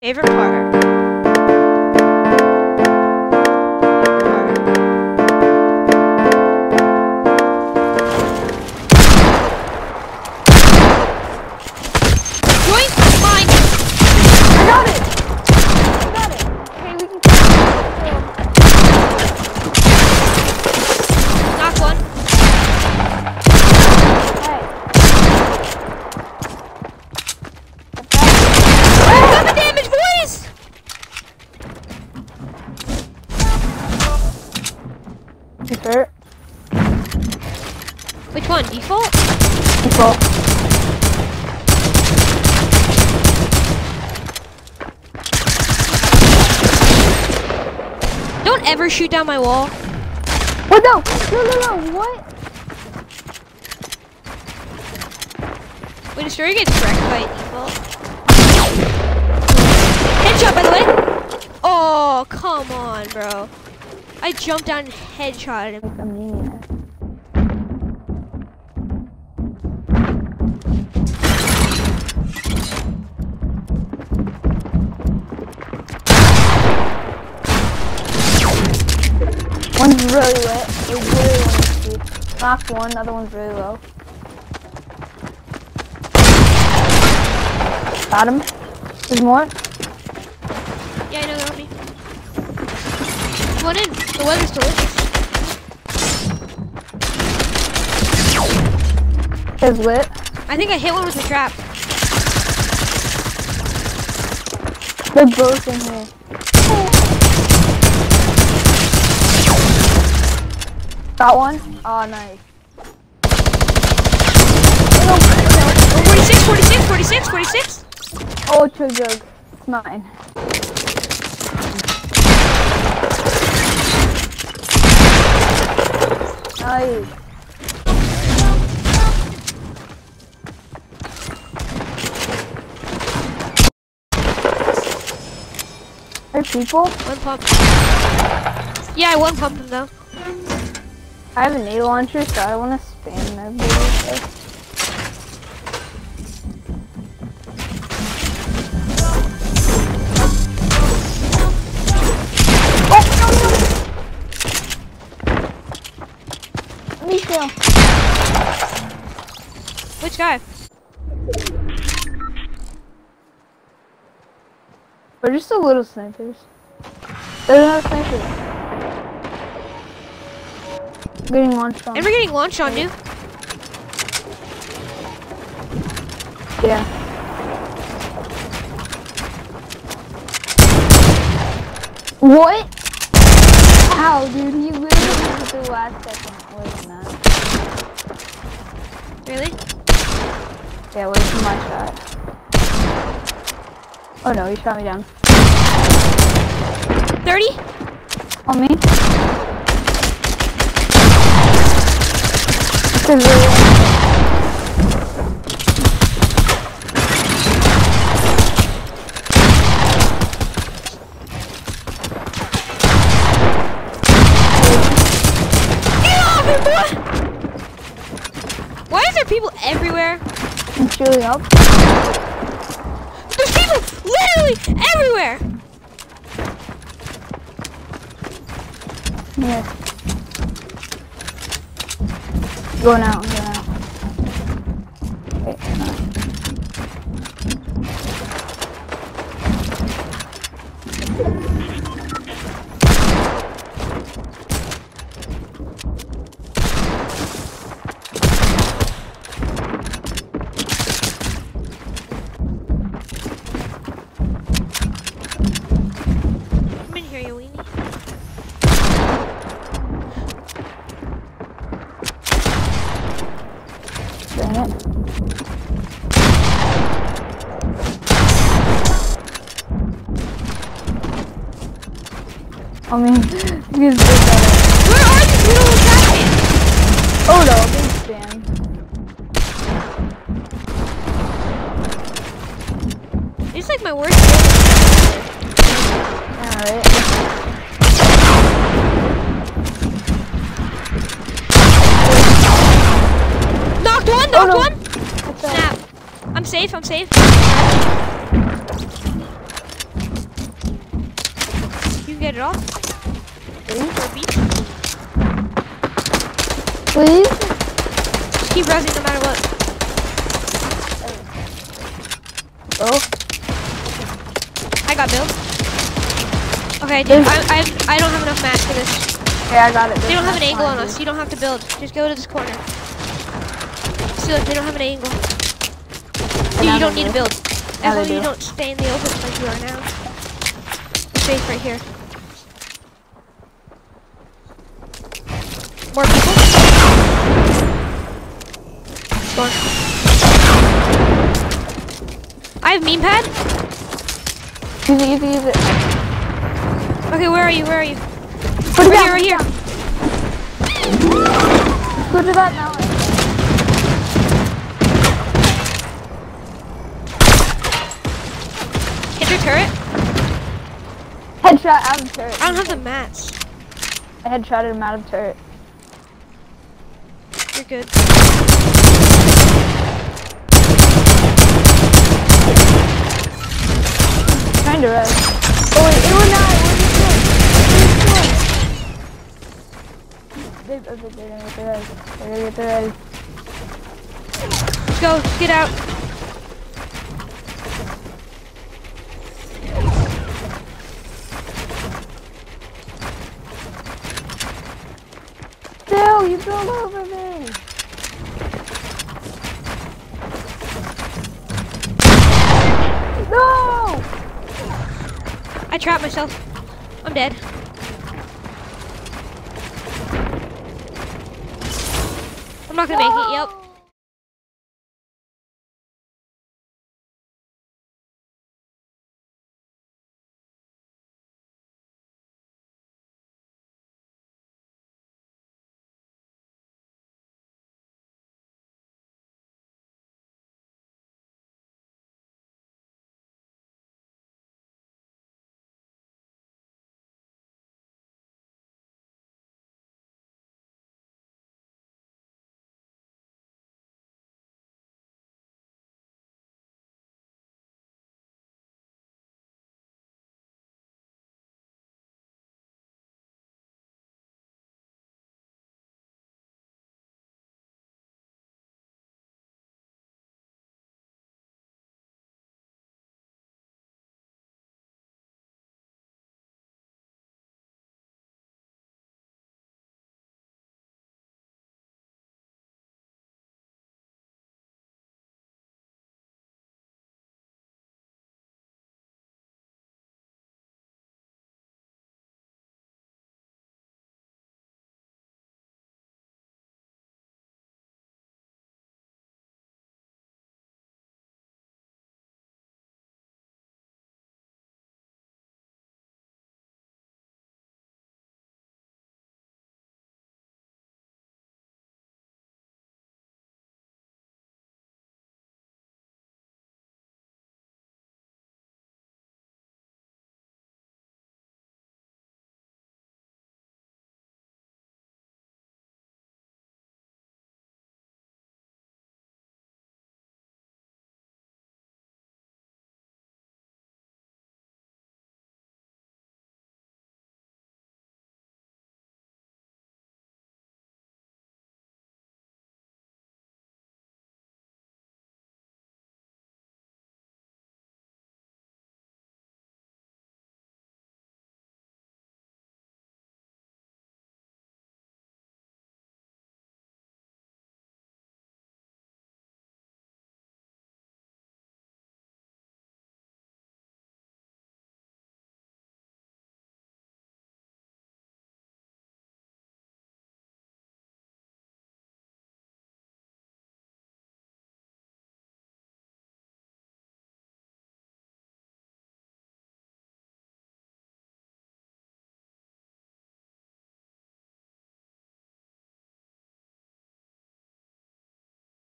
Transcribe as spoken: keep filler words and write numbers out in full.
Favorite part. Default. Which one? Default? Default. Don't ever shoot down my wall. What? No! No, no, no! What? Wait, Destroyer gets wrecked by default. Headshot, by the way! Oh, come on, bro. I jumped down and headshotted him. One's really lit. It's really low. Knocked one, the other one's really low. Got him. There's more. Yeah, I know, they're on me. One in. The weather's delicious. It's lit. I think I hit one with the trap. They're both in here. Got one? Oh, nice. forty-six, forty-six, forty-six, forty-six. Oh, it's a joke. It's mine. Nice. Are people? One pump. Yeah, I one pump him though. I have an A launcher, so I want to spam that video. Me too. Which guy? We're just a little snipers. There's another sniper. Getting launched on. And we're getting launched on, dude. Yeah. What? How, dude? He literally did it the last second. Wasn't that? Really? Yeah, where's my shot? Oh no, he shot me down. thirty? On me? This is really... Why is there people everywhere? I'm shooting up. There's people literally everywhere! Yeah. Going out, going out. Wait, no. Come in here, you weenie. Dang it. I mean, he's big at it. Where are these little attacking? Oh no, big spam. It's like my worst game. Alright. Knocked one, knocked Oh, no. one. Snap. I'm safe, I'm safe. get it off? Please? For a beach? Please? Just keep resing no matter what. Oh. I got build. Okay, dude, I, I, I don't have enough mats for this. Okay, I got it. They don't have an That's angle fine, on dude. us. You don't have to build. Just go to this corner. See, look, they don't have an angle. Dude, now you don't they need to do. build. Now As long they as you do. don't stay in the open like you are now. Safe right here. More people? Storm. I have meme pad. Use it, use it, use it. Okay, where are you? Where are you? Put it Right down, here, right here. Put it down now. Hit your turret. Headshot out of turret. I don't have the mats. I headshotted him out of turret. You're good. Trying to rest. Oh wait, it would not. Where's the sword? They're gonna get the res. They're gonna get the res. Let's go. Let's get out. Still, you built over me. No! I trapped myself. I'm dead. I'm not gonna make it. Yep.